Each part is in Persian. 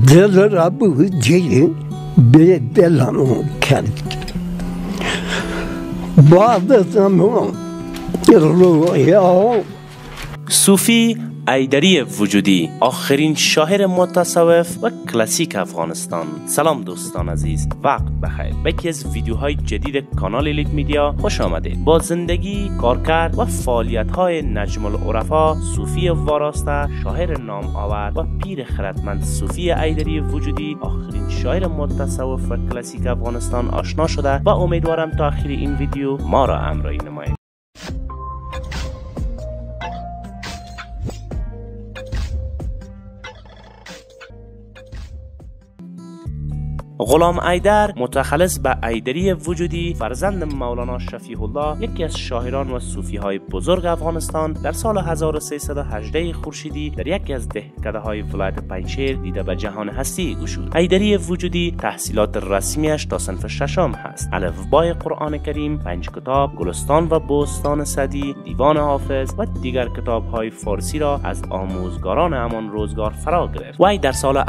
دل را بودی به دلم کرد بعد زمان رویا. صوفی ایدری وجودی، آخرین شاعر متصوف و کلاسیک افغانستان. سلام دوستان عزیز، وقت بخیر. به یکی از ویدیوهای جدید کانال الیت میدیا خوش آمدید. با زندگی، کارکرد و فعالیت‌های نجم العرفا صوفی واراسته، شاعر نام آور و پیر خردمند صوفی ایدری وجودی، آخرین شاعر متصوف و کلاسیک افغانستان آشنا شده و امیدوارم تا آخر این ویدیو ما را همراهی نمایید. غلام ایدر، متخلص به ایدری وجودی، فرزند مولانا شفیع الله، یکی از شاعران و صوفی های بزرگ افغانستان، در سال 1318 خورشیدی در یکی از دهکده های ولایت پنجشیر دیده به جهان هستی گشود. ایدری وجودی تحصیلات رسمیش تا صنف ششم هست. الفبای قرآن کریم، 5 کتاب، گلستان و بوستان سعدی، دیوان حافظ و دیگر کتاب های فارسی را از آموزگاران همان روزگار فرا گرفت. وی در سال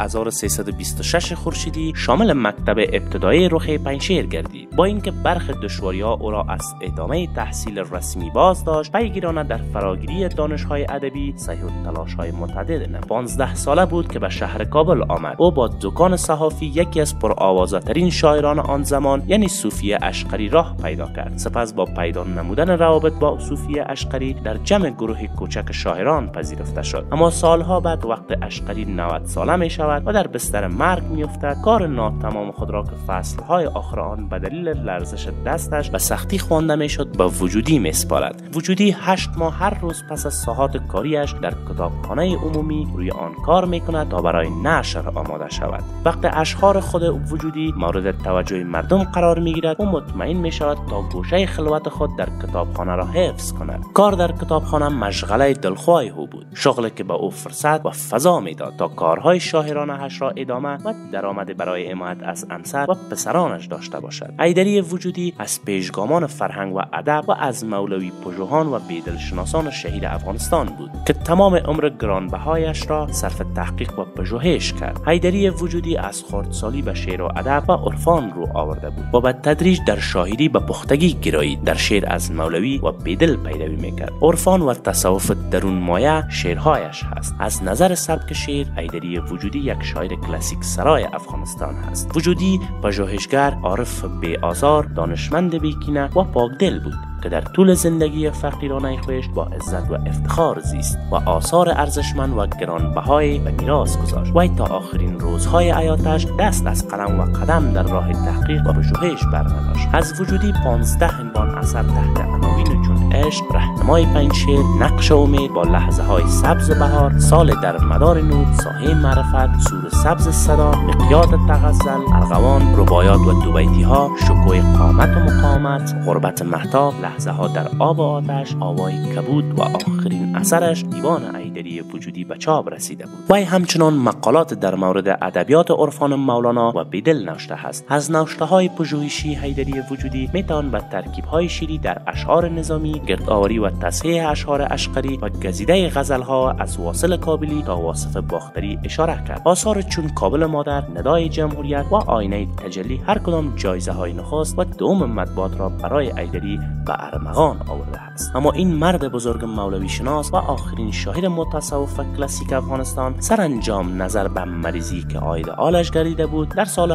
1326 خورشیدی شامل مکتب ابتدایی رخ پنجشیر گردید. با اینکه برخی دشواری‌ها او را از ادامه تحصیل رسمی باز داشت، پیگیرانه در فراگیری دانش‌های ادبی سعی و تلاش‌های متعدد نمود. 15 ساله بود که به شهر کابل آمد. او با دکان صحافی یکی از پرآوازه‌ترین شاعران آن زمان یعنی صوفی اشقری راه پیدا کرد. سپس با پیدا نمودن روابط با صوفی اشقری در جمع گروه کوچک شاعران پذیرفته شد. اما سالها بعد وقت اشقری 90 ساله می شود و در بستر مرگ می افتد، کار تمام خود را که فصلهای آخر آن به دلیل لرزش دستش به سختی خوانده میشد به وجودی میسپارد. وجودی 8 ماه هر روز پس از ساعات کاریش در کتابخانه عمومی روی آن کار میکند تا برای نشر آماده شود. وقت اشعار خود وجودی مورد توجه مردم قرار میگیرد و مطمئن میشود تا گوشه خلوت خود در کتابخانه را حفظ کند. کار در کتابخانه مشغله دلخواه او بود، شغلی که به او فرصت و فضا میداد تا کارهای شاعرانه‌اش را ادامه و درآمد برای از انصر و پسرانش داشته باشد. ایدری وجودی از پیشگامان فرهنگ و ادب و از مولوی پژوهان و بیدلشناسان شهیر افغانستان بود که تمام عمر گرانبهایش را صرف تحقیق و پژوهش کرد. ایدری وجودی از خردسالی به شعر و ادب و عرفان رو آورده بود و به تدریج در شاعری به پختگی گرایید. در شعر از مولوی و بیدل پیروی میکرد. عرفان و تصوف درون مایه شعرهایش هست. از نظر سبک شعر، ایدری وجودی یک شاعر کلاسیک سرای افغانستان است. وجودی پژوهشگر، عارف بی آزار، دانشمند بی‌کینه و پاکدل بود که در طول زندگی فقیرانه خویش با عزت و افتخار زیست و آثار ارزشمند و گرانبهای به میراث گذاشت. وی تا آخرین روزهای حیاتش دست از قلم و قدم در راه تحقیق و پژوهش برنداشت. از وجودی 15 عنوان اثر تحت عناوین چون عشق، رهنمای پنجشیر، نقش امید، با لحظه های سبز بهار، سال در مدار نور، ساحه معرفت، سور سبز صدا، مقیاد تغزل، ارغوان، رباعیات و دوبیتی ها، شکوه قامت و مقامت، غربت مهتاب، لحظه ها در آب و آتش، آوای کبود و آخرین اثرش دیوان ایدری وجودی به چاپ رسیده بود. وی همچنان مقالات در مورد ادبیات عرفان مولانا و بیدل نوشته است. از نوشته های پژوهشی ایدری وجودی میتوان به ترکیب های شعری در اشعار نظامی، گردآوری و تصحیح اشعار اشقری و گزیده غزل ها از واصل کابلی تا واصف باختری اشاره کرد. آثار چون کابل مادر، ندای جمهوریت و آینه تجلی هر کدام جایزه های نخست و دوم مطبوعات را برای ایدری به ارمغان آورده است. اما این مرد بزرگ مولوی شناس و آخرین شاعر متصوف و کلاسیک افغانستان سرانجام نظر به مریضی که عاید آلش گردیده بود در سال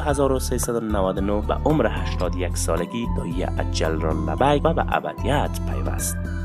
1399 به عمر 81 سالگی دایی اجل را لبیک و به ابدیت پیوست.